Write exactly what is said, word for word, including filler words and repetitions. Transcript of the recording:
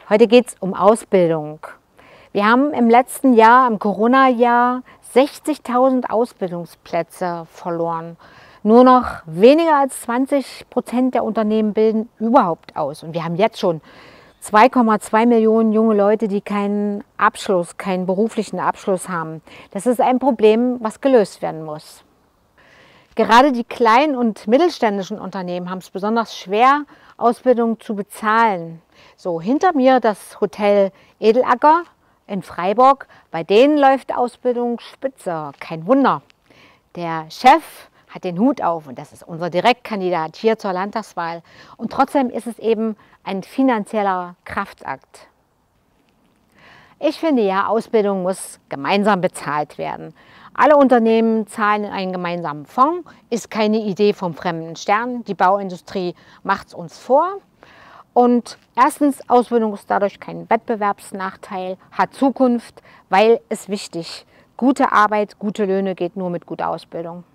Heute geht es um Ausbildung. Wir haben im letzten Jahr, im Corona-Jahr, sechzigtausend Ausbildungsplätze verloren. Nur noch weniger als zwanzig Prozent der Unternehmen bilden überhaupt aus. Und wir haben jetzt schon zwei Komma zwei Millionen junge Leute, die keinen Abschluss, keinen beruflichen Abschluss haben. Das ist ein Problem, was gelöst werden muss. Gerade die kleinen und mittelständischen Unternehmen haben es besonders schwer, Ausbildung zu bezahlen. So, hinter mir das Hotel Edelacker in Freiburg. Bei denen läuft Ausbildung spitze. Kein Wunder. Der Chef hat den Hut auf und das ist unser Direktkandidat hier zur Landtagswahl. Und trotzdem ist es eben ein finanzieller Kraftakt. Ich finde ja, Ausbildung muss gemeinsam bezahlt werden. Alle Unternehmen zahlen in einen gemeinsamen Fonds, ist keine Idee vom fremden Stern. Die Bauindustrie macht es uns vor. Und erstens, Ausbildung ist dadurch kein Wettbewerbsnachteil, hat Zukunft, weil es wichtig. Gute Arbeit, gute Löhne geht nur mit guter Ausbildung.